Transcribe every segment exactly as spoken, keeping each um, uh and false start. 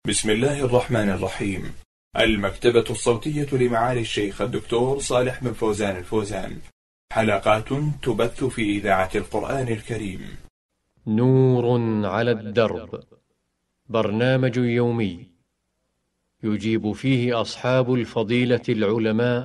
بسم الله الرحمن الرحيم. المكتبة الصوتية لمعالي الشيخ الدكتور صالح بن فوزان الفوزان، حلقات تبث في إذاعة القرآن الكريم. نور على الدرب، برنامج يومي يجيب فيه أصحاب الفضيلة العلماء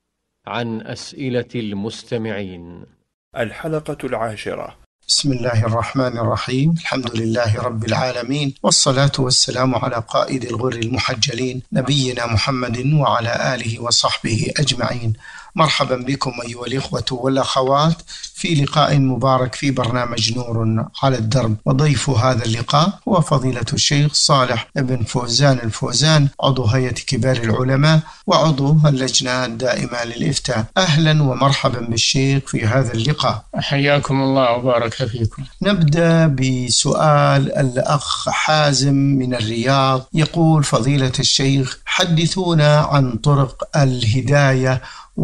عن أسئلة المستمعين. الحلقة العاشرة. بسم الله الرحمن الرحيم. الحمد لله رب العالمين، والصلاة والسلام على قائد الغر المحجلين نبينا محمد وعلى آله وصحبه أجمعين. مرحبا بكم أيها الإخوة والأخوات في لقاء مبارك في برنامج نور على الدرب، وضيف هذا اللقاء هو فضيلة الشيخ صالح بن فوزان الفوزان، عضو هيئة كبار العلماء وعضو اللجنة الدائمة للإفتاء. أهلا ومرحبا بالشيخ في هذا اللقاء. حياكم الله وبارك فيكم. نبدأ بسؤال الأخ حازم من الرياض، يقول: فضيلة الشيخ، حدثونا عن طرق الهداية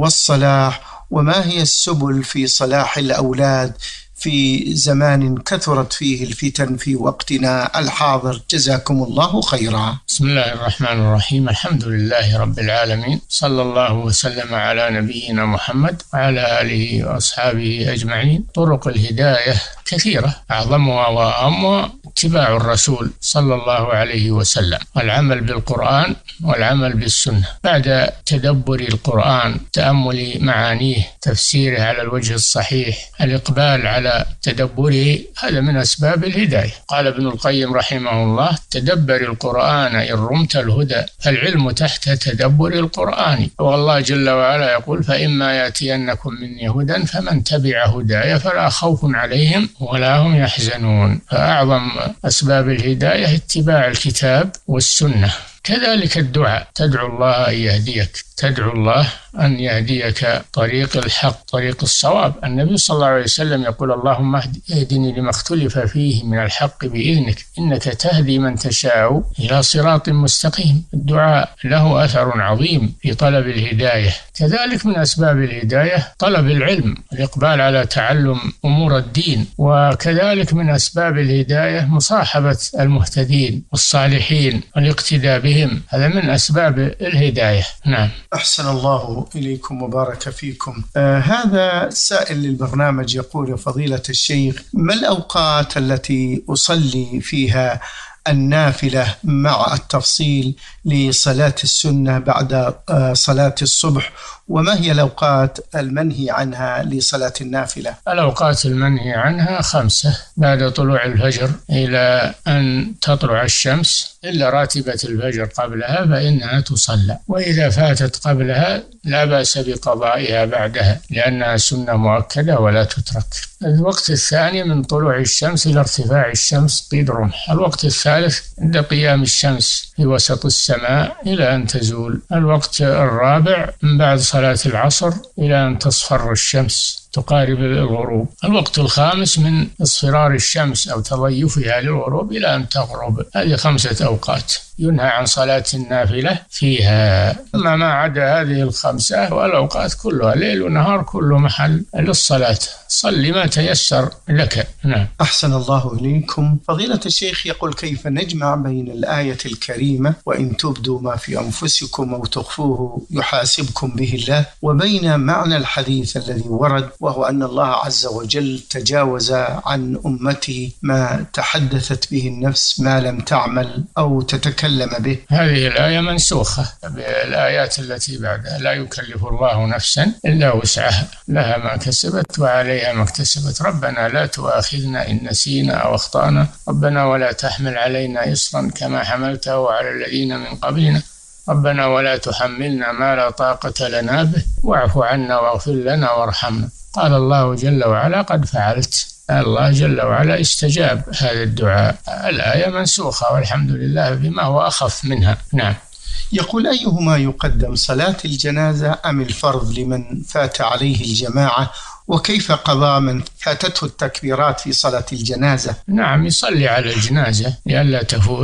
والصلاح، وما هي السبل في صلاح الأولاد في زمان كثرت فيه الفتن في وقتنا الحاضر؟ جزاكم الله خيرا. بسم الله الرحمن الرحيم. الحمد لله رب العالمين، صلى الله وسلم على نبينا محمد وعلى آله وأصحابه أجمعين. طرق الهداية كثيرة، أعظمها وأهمها اتباع الرسول صلى الله عليه وسلم، والعمل بالقرآن والعمل بالسنة. بعد تدبر القرآن، تأمل معانيه، تفسيره على الوجه الصحيح، الإقبال على تدبره، هذا من أسباب الهداية. قال ابن القيم رحمه الله: تدبر القرآن إن رمت الهدى، فالعلم تحت تدبر القرآن. والله جل وعلا يقول: فإما يأتينكم مني هدى فمن تبع هداي فلا خوف عليهم ولا هم يحزنون. فأعظم أسباب الهداية اتباع الكتاب والسنة. كذلك الدعاء، تدعو الله أن يهديك، تدعو الله أن يهديك طريق الحق، طريق الصواب. النبي صلى الله عليه وسلم يقول: اللهم اهدني لما اختلف فيه من الحق بإذنك، إنك تهدي من تشاء إلى صراط مستقيم. الدعاء له أثر عظيم في طلب الهداية. كذلك من أسباب الهداية طلب العلم، الإقبال على تعلم أمور الدين. وكذلك من أسباب الهداية مصاحبة المهتدين والصالحين والاقتداء بهم، هذا من أسباب الهداية. نعم. أحسن الله إليكم وبارك فيكم. آه هذا سائل للبرنامج يقول: فضيلة الشيخ، ما الأوقات التي أصلي فيها النافلة مع التفصيل لصلاة السنة بعد صلاة الصبح، وما هي الأوقات المنهي عنها لصلاة النافلة؟ الأوقات المنهي عنها خمسة: بعد طلوع الفجر إلى أن تطلع الشمس، إلا راتبة الفجر قبلها فإنها تصلى، وإذا فاتت قبلها لا بأس بقضائها بعدها لأنها سنة مؤكدة ولا تترك. الوقت الثاني من طلوع الشمس إلى ارتفاع الشمس قيد رمح. الوقت الثالث عند قيام الشمس في وسط السماء إلى أن تزول. الوقت الرابع من بعد صلاة العصر إلى أن تصفر الشمس تقارب الغروب. الوقت الخامس من اصفرار الشمس أو تضيفها للغروب إلى أن تغرب. هذه خمسة أوقات ينهى عن صلاة النافلة فيها. أما ما عدا هذه الخمسة والأوقات كلها ليل ونهار كله محل للصلاة، صل ما تيسر لك. نعم. أحسن الله إليكم. فضيلة الشيخ يقول: كيف نجمع بين الآية الكريمة وإن تبدوا ما في أنفسكم أو تخفوه يحاسبكم به الله، وبين معنى الحديث الذي ورد وهو أن الله عز وجل تجاوز عن أمتي ما تحدثت به النفس ما لم تعمل أو تتكلم به؟ هذه الآية منسوخة بالآيات التي بعدها: لا يكلف الله نفسا إلا وسعها، لها ما كسبت وعليها ما اكتسبت، ربنا لا تؤاخذنا إن نسينا أو أخطأنا، ربنا ولا تحمل علينا إصرا كما حملته على الذين من قبلنا، ربنا ولا تحملنا ما لا طاقة لنا به، واعف عنا واغفر لنا وارحمنا. قال الله جل وعلا: قد فعلت. الله جل وعلا استجاب هذا الدعاء. الآية منسوخة والحمد لله بما هو أخف منها. نعم. يقول: أيهما يقدم، صلاة الجنازة أم الفرض لمن فات عليه الجماعة؟ وكيف قضاء من فاتته التكبيرات في صلاة الجنازة؟ نعم، يصلي على الجنازة لئلا تفوت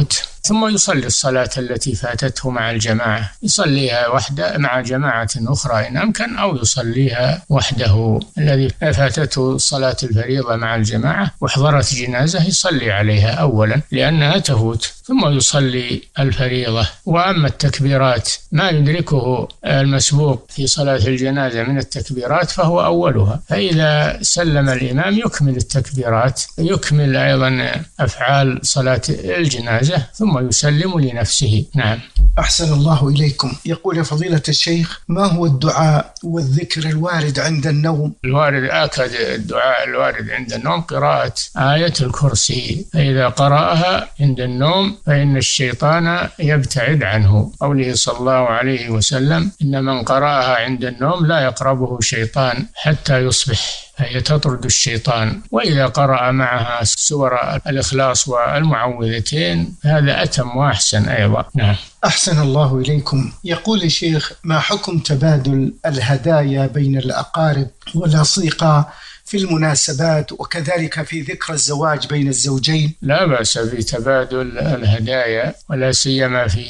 ثم يصلي الصلاة التي فاتته مع الجماعة، يصليها وحده مع جماعة أخرى إن أمكن، أو يصليها وحده. الذي فاتته صلاة الفريضة مع الجماعة وحضرت جنازة يصلي عليها أولا لأنها تفوت، ثم يصلي الفريضة. وأما التكبيرات ما يدركه المسبوق في صلاة الجنازة من التكبيرات فهو أولها، فإذا سلم الإمام يكمل التكبيرات، يكمل أيضا أفعال صلاة الجنازة ثم يسلم لنفسه. نعم. أحسن الله إليكم. يقول يا فضيلة الشيخ: ما هو الدعاء والذكر الوارد عند النوم؟ الوارد آكد الدعاء الوارد عند النوم قراءة آية الكرسي، فإذا قرأها عند النوم فإن الشيطان يبتعد عنه. قوله صلى الله عليه وسلم: إن من قرأها عند النوم لا يقربه شيطان حتى يصبح، فهي تطرد الشيطان. وإذا قرأ معها سور الإخلاص والمعوذتين هذا أتم وأحسن أيضا. نعم. أحسن الله إليكم. يقول الشيخ: ما حكم تبادل الهدايا بين الأقارب والأصدقاء في المناسبات وكذلك في ذكرى الزواج بين الزوجين؟ لا بأس بتبادل الهدايا، ولا سيما في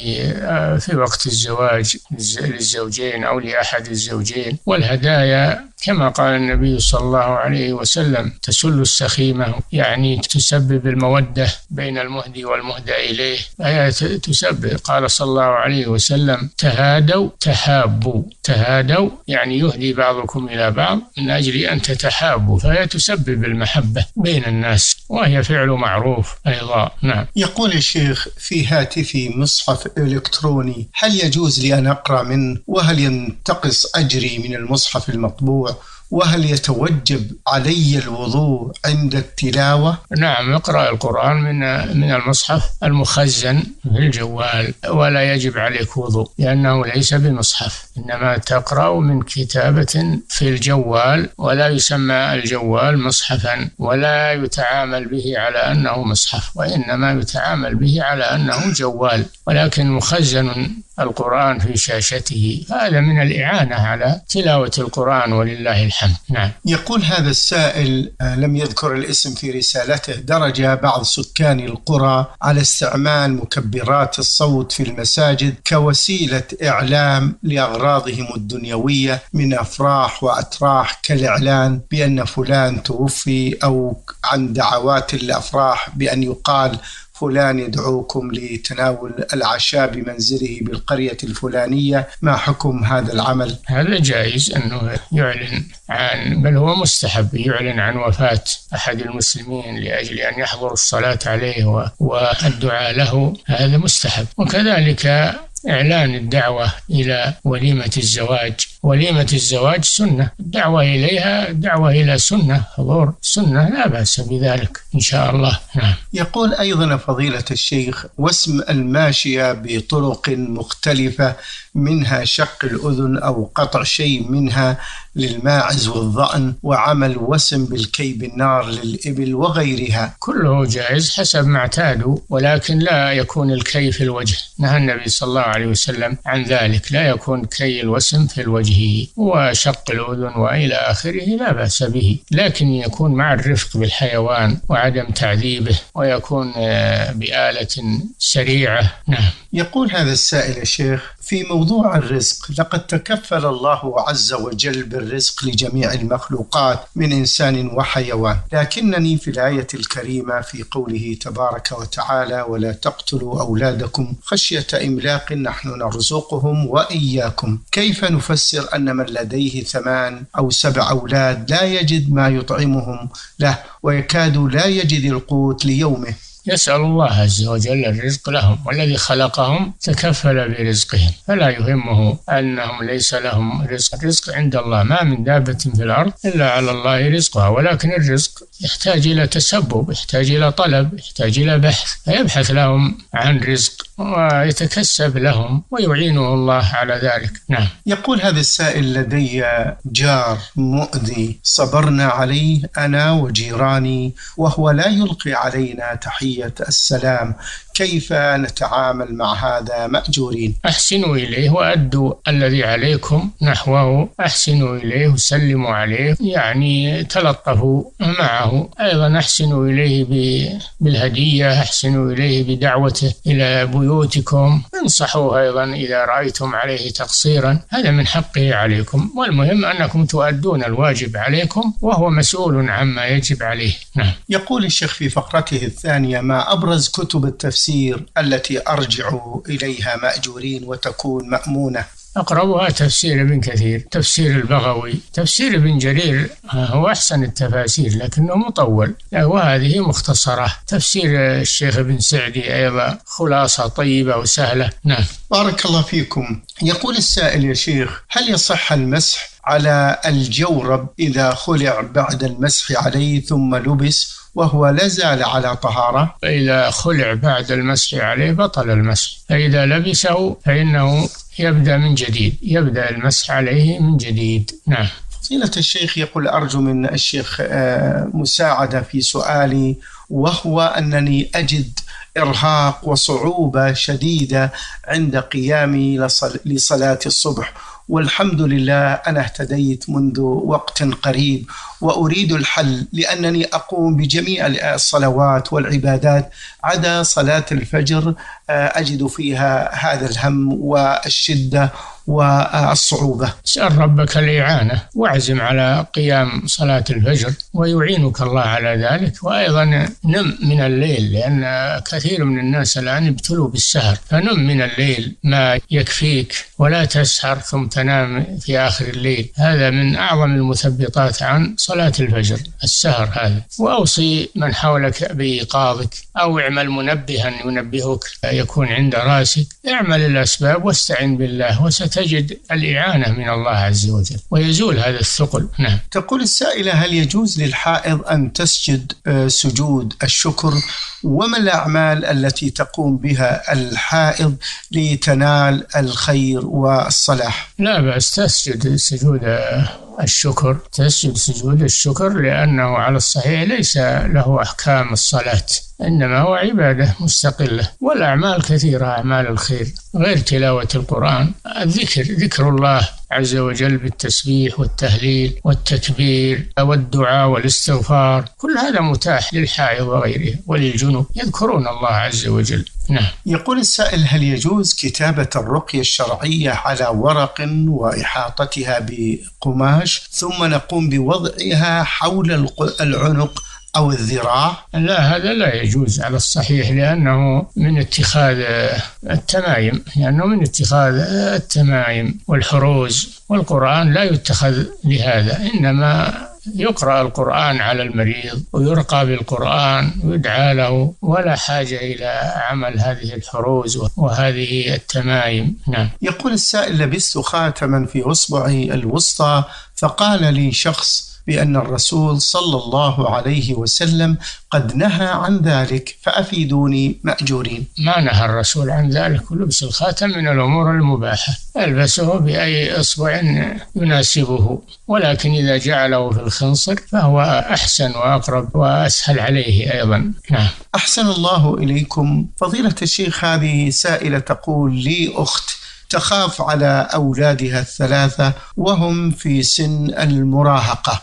في وقت الزواج للزوجين أو لأحد الزوجين. والهدايا كما قال النبي صلى الله عليه وسلم: تسل السخيمة، يعني تسبب المودة بين المهدي والمهدى إليه. فهي تسبب. قال صلى الله عليه وسلم: تهادوا تحابوا. تهادوا يعني يهدي بعضكم إلى بعض من أجل أن تتحابوا، فهي تسبب المحبة بين الناس، وهي فعل معروف أيضا. نعم. يقول الشيخ: في هاتفي مصحف إلكتروني، هل يجوز لي أن أقرأ منه؟ وهل ينتقص أجري من المصحف المطبوع؟ وهل يتوجب علي الوضوء عند التلاوة؟ نعم، اقرأ القرآن من من المصحف المخزن في الجوال، ولا يجب عليك وضوء لأنه ليس بمصحف، إنما تقرأ من كتابة في الجوال، ولا يسمى الجوال مصحفا، ولا يتعامل به على أنه مصحف، وإنما يتعامل به على أنه جوال، ولكن مخزن القرآن في شاشته. هذا من الإعانة على تلاوة القرآن ولله الحمد. نعم. يقول هذا السائل، لم يذكر الاسم في رسالته: درج بعض سكان القرى على استعمال مكبرات الصوت في المساجد كوسيلة إعلام لأغراضهم الدنيوية من أفراح وأتراح، كالإعلان بأن فلان توفي، أو عن دعوات الأفراح بأن يقال فلان يدعوكم لتناول العشاء بمنزله بالقرية الفلانية. ما حكم هذا العمل؟ هذا جائز أنه يعلن عن، بل هو مستحب، يعلن عن وفاة أحد المسلمين لأجل أن يحضر الصلاة عليه والدعاء له، هذا مستحب. وكذلك إعلان الدعوة إلى وليمة الزواج. وليمة الزواج سنة، الدعوة إليها دعوة إلى سنة، حضور سنة، لا بأس بذلك إن شاء الله. نعم. يقول أيضا فضيلة الشيخ: وسم الماشية بطرق مختلفة، منها شق الأذن أو قطع شيء منها للماعز والضأن، وعمل وسم بالكي بالنار للإبل وغيرها، كله جائز حسب ما اعتادوا، ولكن لا يكون الكي في الوجه. نهى النبي صلى الله عليه وسلم عن ذلك، لا يكون كي الوسم في الوجه، وشق الأذن وإلى آخره لا بأس به، لكن يكون مع الرفق بالحيوان وعدم تعذيبه، ويكون بآلة سريعة. نعم. يقول هذا السائل: الشيخ، في موضوع الرزق، لقد تكفل الله عز وجل بالرزق لجميع المخلوقات من إنسان وحيوان، لكنني في الآية الكريمة في قوله تبارك وتعالى: ولا تقتلوا أولادكم خشية إملاق نحن نرزقهم وإياكم، كيف نفسر أن من لديه ثمان أو سبع أولاد لا يجد ما يطعمهم له ويكاد لا يجد القوت ليومه؟ يسأل الله عز وجل الرزق لهم، والذي خلقهم تكفل برزقهم، فلا يهمه أنهم ليس لهم رزق. الرزق عند الله، ما من دابة في الأرض إلا على الله رزقها، ولكن الرزق يحتاج إلى تسبب، يحتاج إلى طلب، يحتاج إلى بحث، فيبحث لهم عن رزق ويتكسب لهم ويعينه الله على ذلك. نعم. يقول هذا السائل: لدي جار مؤذي صبرنا عليه أنا وجيراني، وهو لا يلقي علينا تحية السلام، كيف نتعامل مع هذا مأجورين؟ أحسنوا إليه وأدوا الذي عليكم نحوه، أحسنوا إليه وسلموا عليه، يعني تلطفوا معه. أيضا أحسنوا إليه بالهدية، أحسنوا إليه بدعوته إلى بيوتكم، انصحوه أيضا إذا رأيتم عليه تقصيرا، هذا من حقه عليكم، والمهم أنكم تؤدون الواجب عليكم وهو مسؤول عما يجب عليه. نعم. يقول الشيخ في فقرته الثانية: ما أبرز كتب التفسير التي أرجع إليها مأجورين وتكون مأمونة؟ أقربها تفسير ابن كثير، تفسير البغوي، تفسير ابن جرير هو أحسن التفاسير لكنه مطول، وهذه مختصرة. تفسير الشيخ ابن سعدي أيضا خلاصة طيبة وسهلة. نعم. بارك الله فيكم. يقول السائل: يا شيخ، هل يصح المسح على الجورب إذا خلع بعد المسح عليه ثم لبس وهو لا زال على طهارة؟ فإذا خلع بعد المسح عليه بطل المسح، فإذا لبسه فإنه يبدأ من جديد، يبدأ المسح عليه من جديد. نعم. فضيلة الشيخ، يقول: أرجو من الشيخ مساعدة في سؤالي، وهو أنني أجد إرهاق وصعوبة شديدة عند قيامي لصلاة الصبح، والحمد لله أنا اهتديت منذ وقت قريب، وأريد الحل لأنني أقوم بجميع الصلوات والعبادات عدا صلاة الفجر، أجد فيها هذا الهم والشدة والصعوبة. اسأل ربك الإعانة واعزم على قيام صلاة الفجر ويعينك الله على ذلك، وأيضا نم من الليل، لأن كثير من الناس الآن ابتلوا بالسهر، فنم من الليل ما يكفيك، ولا تسهر ثم تنام في آخر الليل، هذا من أعظم المثبطات عن صلاة الفجر السهر هذا. وأوصي من حولك بإيقاظك، أو اعمل منبها ينبهك يكون عند راسك، اعمل الأسباب واستعن بالله وستجد الإعانة من الله عز وجل ويزول هذا الثقل. نعم. تقول السائلة: هل يجوز للحائض أن تسجد سجود الشكر؟ وما الأعمال التي تقوم بها الحائض لتنال الخير والصلاح؟ لا بأس تسجد سجود الشكر، تسجد سجود الشكر، لأنه على الصحيح ليس له أحكام الصلاة، إنما هو عبادة مستقلة. والأعمال كثيرة، أعمال الخير غير تلاوة القرآن، الذكر، ذكر الله عز وجل بالتسبيح والتهليل والتكبير والدعاء والاستغفار، كل هذا متاح للحائض وغيره وللجنوب، يذكرون الله عز وجل. نعم. يقول السائل: هل يجوز كتابة الرقية الشرعية على ورق وإحاطتها بقماش ثم نقوم بوضعها حول العنق أو الذراع؟ لا، هذا لا يجوز على الصحيح، لأنه من اتخاذ التمايم، لأنه من اتخاذ التمايم والحروز، والقرآن لا يتخذ لهذا، إنما يقرأ القرآن على المريض ويرقى بالقرآن ويدعى له، ولا حاجة إلى عمل هذه الحروز وهذه التمايم. نعم. يقول السائل: لبست خاتما في أصبعي الوسطى، فقال لي شخص بأن الرسول صلى الله عليه وسلم قد نهى عن ذلك، فأفيدوني مأجورين. ما نهى الرسول عن ذلك، ولبس الخاتم من الأمور المباحة، ألبسه بأي إصبع يناسبه، ولكن إذا جعله في الخنصر فهو أحسن وأقرب وأسهل عليه أيضا. نعم. أحسن الله إليكم. فضيلة الشيخ، هذه سائلة تقول: لي أخت تخاف على أولادها الثلاثة وهم في سن المراهقة،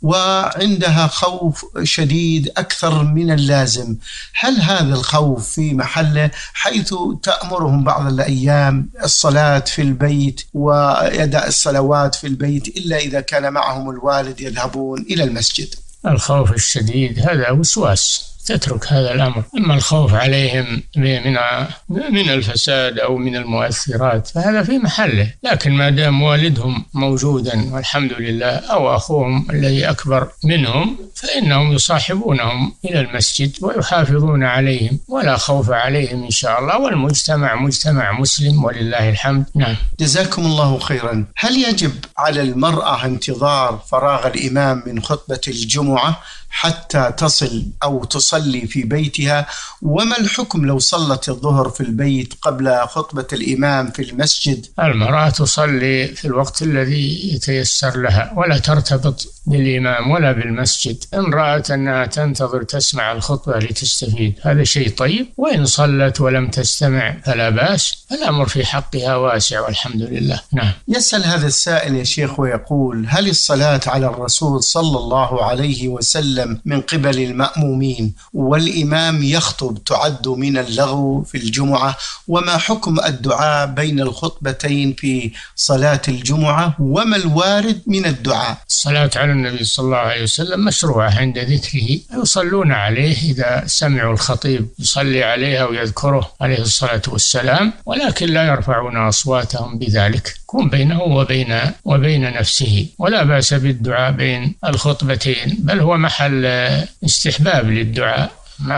وعندها خوف شديد أكثر من اللازم، هل هذا الخوف في محله، حيث تأمرهم بعض الأيام الصلاة في البيت وأداء الصلوات في البيت إلا إذا كان معهم الوالد يذهبون إلى المسجد؟ الخوف الشديد هذا وسواس، تترك هذا الأمر. أما الخوف عليهم من من الفساد أو من المؤثرات فهذا في محله، لكن ما دام والدهم موجودا والحمد لله، أو أخوهم الذي أكبر منهم، فإنهم يصاحبونهم إلى المسجد ويحافظون عليهم، ولا خوف عليهم إن شاء الله، والمجتمع مجتمع مسلم ولله الحمد. نعم. جزاكم الله خيرا. هل يجب على المرأة انتظار فراغ الإمام من خطبة الجمعة حتى تصل أو تصلي في بيتها؟ وما الحكم لو صلت الظهر في البيت قبل خطبة الإمام في المسجد؟ المرأة تصلي في الوقت الذي يتيسر لها، ولا ترتبط بالإمام ولا بالمسجد. إن رأت أنها تنتظر تسمع الخطبة لتستفيد هذا شيء طيب، وإن صلت ولم تستمع فلا بأس، الأمر في حقها واسع والحمد لله. نعم. يسأل هذا السائل يا شيخ ويقول: هل الصلاة على الرسول صلى الله عليه وسلم من قبل المأمومين والإمام يخطب تعد من اللغو في الجمعة؟ وما حكم الدعاء بين الخطبتين في صلاة الجمعة؟ وما الوارد من الدعاء؟ الصلاة على النبي صلى الله عليه وسلم مشروعة عند ذكره، يصلون عليه إذا سمعوا الخطيب يصلي عليها ويذكره عليه الصلاة والسلام، ولكن لا يرفعون أصواتهم بذلك، يكون بينه وبين وبين نفسه، ولا بأس بالدعاء بين الخطبتين، بل هو محل استحباب للدعاء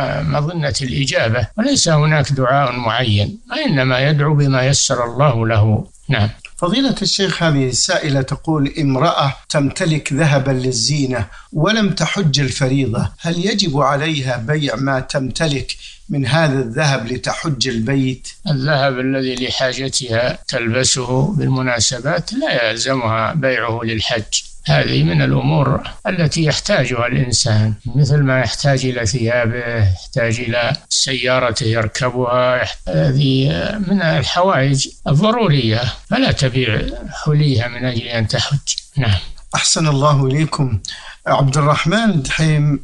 مظنة الإجابة، وليس هناك دعاء معين، إنما يدعو بما يسر الله له. نعم. فضيلة الشيخ، هذه السائلة تقول: امرأة تمتلك ذهبا للزينة ولم تحج الفريضة، هل يجب عليها بيع ما تمتلك من هذا الذهب لتحج البيت؟ الذهب الذي لحاجتها تلبسه بالمناسبات لا يلزمها بيعه للحج، هذه من الأمور التي يحتاجها الإنسان، مثل ما يحتاج إلى ثيابه، يحتاج إلى سيارة يركبها، هذه من الحوائج الضرورية، فلا تبيع حليها من أجل أن تحج. نعم. أحسن الله إليكم. عبد الرحمن دحيم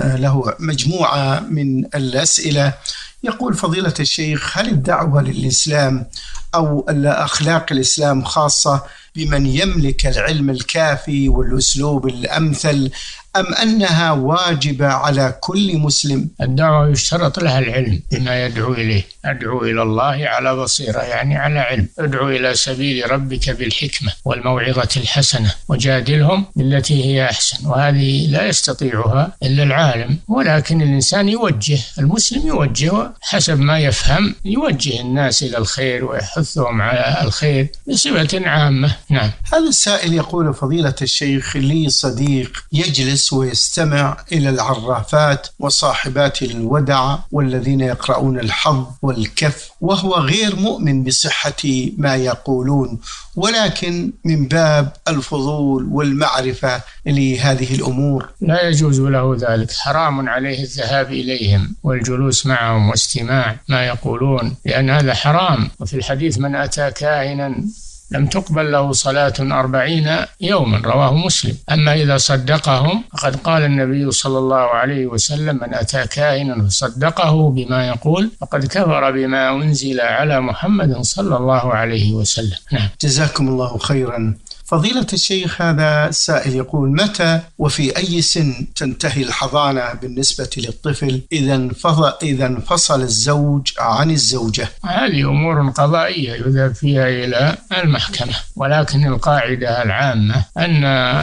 له مجموعة من الأسئلة، يقول: فضيلة الشيخ، هل الدعوة للإسلام أو أخلاق الإسلام خاصة بمن يملك العلم الكافي والأسلوب الأمثل، أم أنها واجبة على كل مسلم؟ الدعوة يشترط لها العلم بما يدعو إليه، أدعو إلى الله على بصيرة، يعني على علم، ادعو إلى سبيل ربك بالحكمة والموعظة الحسنة وجادلهم بالتي هي أحسن، وهذه لا يستطيعها إلا العالم، ولكن الإنسان يوجه، المسلم يوجه حسب ما يفهم، يوجه الناس إلى الخير ويحثهم على الخير بصفة عامة. نعم. هذا السائل يقول: فضيلة الشيخ، لي صديق يجلس ويستمع إلى العرافات وصاحبات الودع والذين يقرؤون الحظ والكف، وهو غير مؤمن بصحة ما يقولون، ولكن من باب الفضول والمعرفة لهذه الأمور. لا يجوز له ذلك، حرام عليه الذهاب إليهم والجلوس معهم واستماع ما يقولون، لأن هذا حرام. وفي الحديث: من أتى كاهنا لم تقبل له صلاة أربعين يوما، رواه مسلم. أما إذا صدقهم فقد قال النبي صلى الله عليه وسلم: من أتى كاهنا فصدقه بما يقول فقد كفر بما أنزل على محمد صلى الله عليه وسلم. نعم. جزاكم الله خيرا. فضيلة الشيخ، هذا السائل يقول: متى وفي أي سن تنتهي الحضانة بالنسبة للطفل إذا انفصل الزوج عن الزوجة؟ هذه أمور قضائية يذهب فيها إلى المحكمة، ولكن القاعدة العامة أن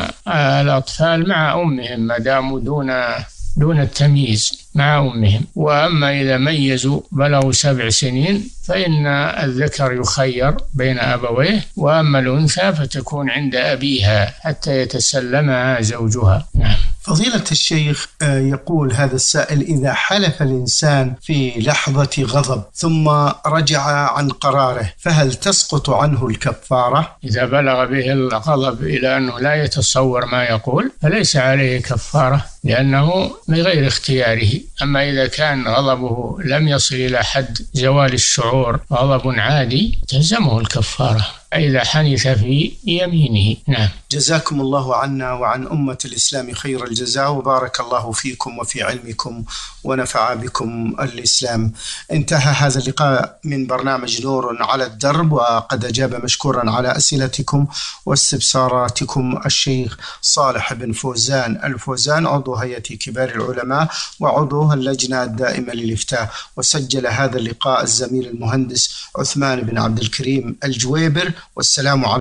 الأطفال مع أمهم ما داموا دون دون التمييز مع أمهم، وأما إذا ميزوا بلغوا سبع سنين فإن الذكر يخير بين أبويه، وأما الأنثى فتكون عند أبيها حتى يتسلمها زوجها. نعم. فضيلة الشيخ، يقول هذا السائل: إذا حلف الإنسان في لحظة غضب ثم رجع عن قراره فهل تسقط عنه الكفارة؟ إذا بلغ به الغضب إلى أنه لا يتصور ما يقول فليس عليه كفارة، لأنه بغير اختياره. أما إذا كان غضبه لم يصل إلى حد زوال الشعور، غضب عادي، تلزمه الكفارة إذا حنث في يمينه. نعم. جزاكم الله عنا وعن أمة الإسلام خير الجزاء، وبارك الله فيكم وفي علمكم ونفع بكم الإسلام. انتهى هذا اللقاء من برنامج نور على الدرب، وقد أجاب مشكورا على أسئلتكم واستفساراتكم الشيخ صالح بن فوزان الفوزان، عضو هيئة كبار العلماء وعضو اللجنة الدائمة للإفتاء. وسجل هذا اللقاء الزميل المهندس عثمان بن عبد الكريم الجويبر. والسلام عليكم.